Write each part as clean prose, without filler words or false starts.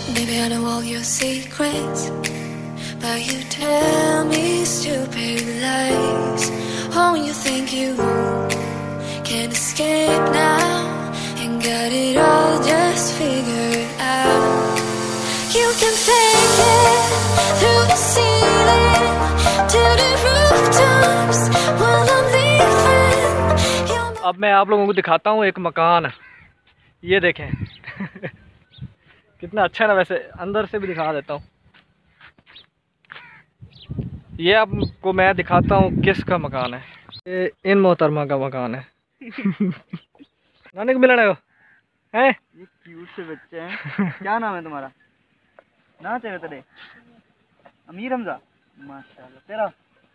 Maybe I know all your secrets, but you tell me stupid lies. Oh, you think you can escape now and got it all just figured out. You can fake it through the ceiling to the rooftops while I'm leaving. अब मैं आप लोगों को दिखाता हूँ एक मकान, ये देखें कितना अच्छा है ना। वैसे अंदर से भी दिखा देता हूँ। ये आपको मैं दिखाता हूँ किसका मकान है। ये इन मोहतरमा का मकान है। नानी को मिलने को हैं? ये क्यूट से बच्चे हैं। क्या नाम है तुम्हारा? ना तेरे तेरे अमीर हमजा, माशाल्लाह। तेरा?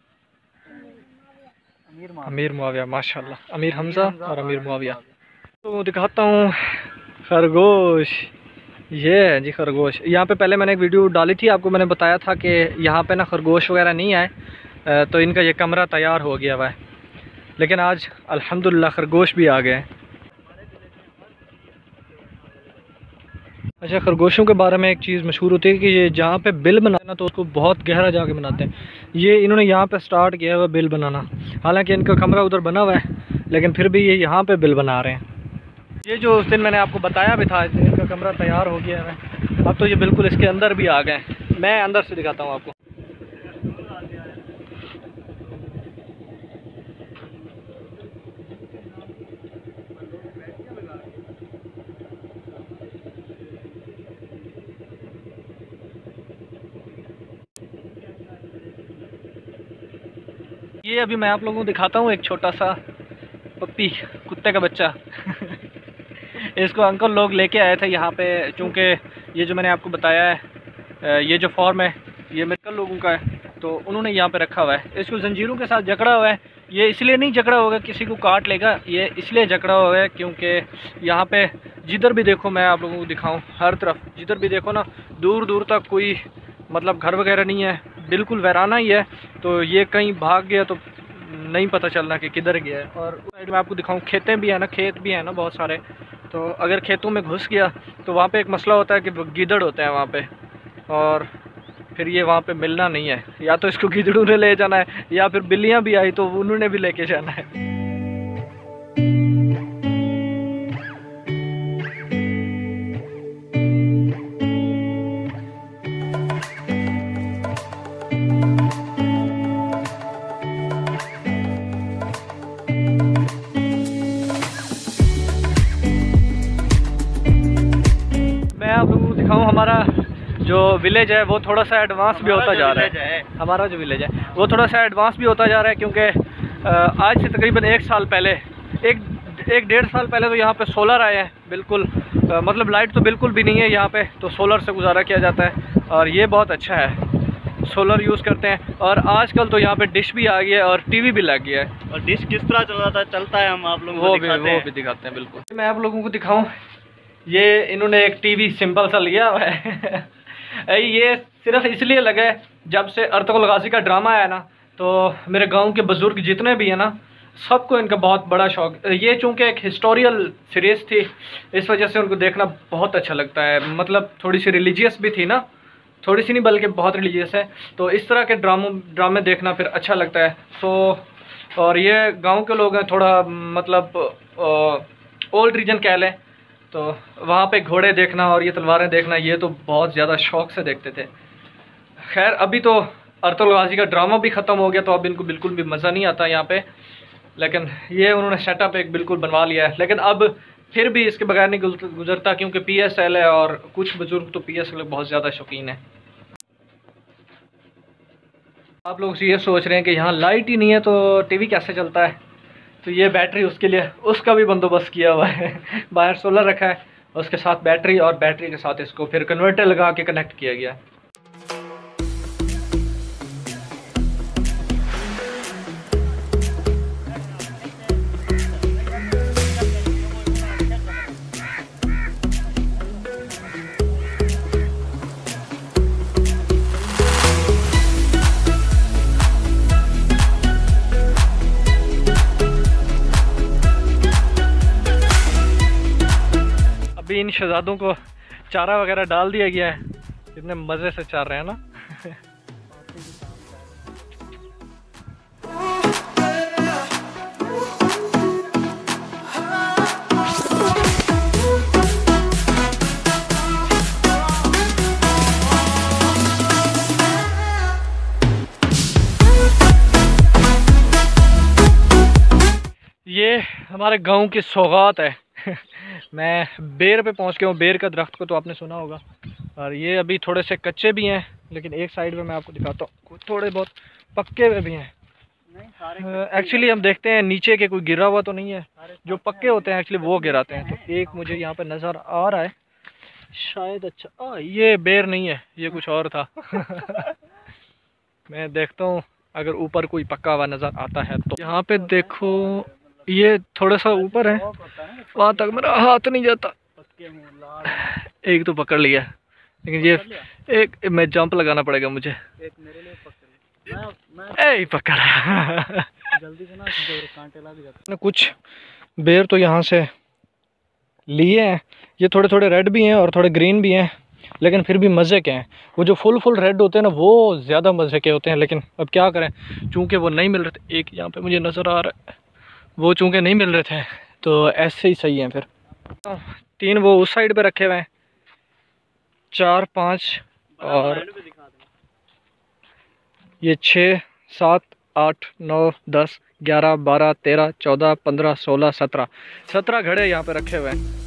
अमीर मुआविया, माशाल्लाह। अमीर हमजा और अमीर मुआविया। तो दिखाता हूँ खरगोश। ये है जी खरगोश। यहाँ पे पहले मैंने एक वीडियो डाली थी, आपको मैंने बताया था कि यहाँ पे ना खरगोश वगैरह नहीं है, तो इनका ये कमरा तैयार हो गया हुआ है। लेकिन आज अल्हम्दुलिल्लाह खरगोश भी आ गए हैं। अच्छा, खरगोशों के बारे में एक चीज़ मशहूर होती है कि ये जहाँ पे बिल बनाते हैं ना, तो उसको बहुत गहरा जाके बनाते हैं। ये इन्होंने यहाँ पे स्टार्ट किया हुआ बिल बनाना। हालांकि इनका कमरा उधर बना हुआ है, लेकिन फिर भी ये यहाँ पे बिल बना रहे हैं। ये जो उस दिन मैंने आपको बताया भी था, इनका कमरा तैयार हो गया है। अब तो ये बिल्कुल इसके अंदर भी आ गए। मैं अंदर से दिखाता हूँ आपको। ये अभी मैं आप लोगों को दिखाता हूँ एक छोटा सा पप्पी, कुत्ते का बच्चा। इसको अंकल लोग लेके आए थे यहाँ पे, चूँकि ये जो मैंने आपको बताया है, ये जो फॉर्म है ये मेरे लोगों का है, तो उन्होंने यहाँ पे रखा हुआ है। इसको जंजीरों के साथ जकड़ा हुआ है। ये इसलिए नहीं जकड़ा होगा किसी को काट लेगा, ये इसलिए जकड़ा हुआ है क्योंकि यहाँ पे जिधर भी देखो, मैं आप लोगों को दिखाऊँ, हर तरफ जिधर भी देखो ना, दूर दूर तक कोई मतलब घर वगैरह नहीं है, बिल्कुल वैराना ही है। तो ये कहीं भाग गया तो नहीं पता चलना कि किधर गया है। और उस साइड में आपको दिखाऊं, खेतें भी हैं ना, खेत भी हैं ना बहुत सारे। तो अगर खेतों में घुस गया तो वहाँ पे एक मसला होता है कि गीदड़ होते हैं वहाँ पे, और फिर ये वहाँ पे मिलना नहीं है। या तो इसको गीदड़ों ने ले जाना है, या फिर बिल्लियाँ भी आई तो उन्होंने भी लेके जाना है। आप लोगों को दिखाऊं, हमारा जो विलेज है वो थोड़ा सा एडवांस भी होता जा रहा है। हमारा जो विलेज है वो थोड़ा सा एडवांस भी होता जा रहा है, क्योंकि आज से तकरीबन एक साल पहले, एक डेढ़ साल पहले तो यहाँ पे सोलर आए हैं। बिल्कुल मतलब लाइट तो बिल्कुल भी नहीं है यहाँ पे, तो सोलर से गुजारा किया जाता है और ये बहुत अच्छा है। सोलर यूज़ करते हैं, और आजकल तो यहाँ पे डिश भी आ गई है और टीवी भी लग गया है। और डिश किस तरह चलता है हम आप लोगों को वो भी दिखाते हैं। बिल्कुल मैं आप लोगों को दिखाऊं, ये इन्होंने एक टीवी सिंपल सा लिया हुआ है। ये सिर्फ इसलिए लगा है, जब से अर्तुगरुल गाजी का ड्रामा आया ना, तो मेरे गांव के बुज़ुर्ग जितने भी हैं ना, सबको इनका बहुत बड़ा शौक। ये चूँकि एक हिस्टोरियल सीरीज़ थी, इस वजह से उनको देखना बहुत अच्छा लगता है। मतलब थोड़ी सी रिलीजियस भी थी ना, थोड़ी सी नहीं बल्कि बहुत रिलीजियस है, तो इस तरह के ड्रामे देखना फिर अच्छा लगता है। और ये गाँव के लोग हैं, थोड़ा मतलब ओल्ड रीजन कह लें, तो वहाँ पे घोड़े देखना और ये तलवारें देखना, ये तो बहुत ज़्यादा शौक से देखते थे। खैर अभी तो अर्तुगरुल गाजी का ड्रामा भी ख़त्म हो गया, तो अब इनको बिल्कुल भी मज़ा नहीं आता यहाँ पे। लेकिन ये उन्होंने सेटअप एक बिल्कुल बनवा लिया है, लेकिन अब फिर भी इसके बगैर नहीं गुजरता, क्योंकि PSL है और कुछ बुज़ुर्ग तो PSL बहुत ज़्यादा शौकीन है। आप लोग ये सोच रहे हैं कि यहाँ लाइट ही नहीं है तो TV कैसे चलता है, तो ये बैटरी उसके लिए, उसका भी बंदोबस्त किया हुआ है। बाहर सोलर रखा है, उसके साथ बैटरी, और बैटरी के साथ इसको फिर कन्वर्टर लगा के कनेक्ट किया गया। इन शहजादों को चारा वगैरह डाल दिया गया है, इतने मज़े से चल रहे हैं ना। ये हमारे गांव की सौगात है। मैं बेर पे पहुंच गया हूँ। बेर का दरख्त को तो आपने सुना होगा, और ये अभी थोड़े से कच्चे भी हैं, लेकिन एक साइड में मैं आपको दिखाता हूँ थोड़े बहुत पक्के हुए भी हैं। एक्चुअली हम देखते हैं नीचे के कोई गिरा हुआ तो नहीं है, जो पक्के होते हैं एक्चुअली वो गिराते हैं। तो एक मुझे यहाँ पे नज़र आ रहा है शायद। अच्छा ये बेर नहीं है, ये कुछ और था। मैं देखता हूँ अगर ऊपर कोई पक्का हुआ नज़र आता है तो। यहाँ पे देखो ये थोड़ा सा ऊपर है, वहाँ तक मेरा हाथ नहीं जाता। एक तो पकड़ लिया, लेकिन ये एक मैं जंप लगाना पड़ेगा मुझे। एक मेरे लिए पकड़, ए पकड़। जल्दी से ना, कांटे लग जाते। कुछ बेर तो यहाँ से लिए हैं, ये थोड़े थोड़े रेड भी हैं और थोड़े ग्रीन भी हैं, लेकिन फिर भी मज़े के हैं। वो जो फुल रेड होते हैं ना, वो ज़्यादा मज़े के होते हैं, लेकिन अब क्या करें, चूँकि वो नहीं मिल रहे थे। एक यहाँ पे मुझे नज़र आ रहा है, वो चूँकि नहीं मिल रहे थे तो ऐसे ही सही हैं। फिर 3 वो उस साइड पे रखे हुए हैं, 4 5 और ये 6 7 8 9 10 11 12 13 14 15 16 17 घड़े यहाँ पे रखे हुए हैं।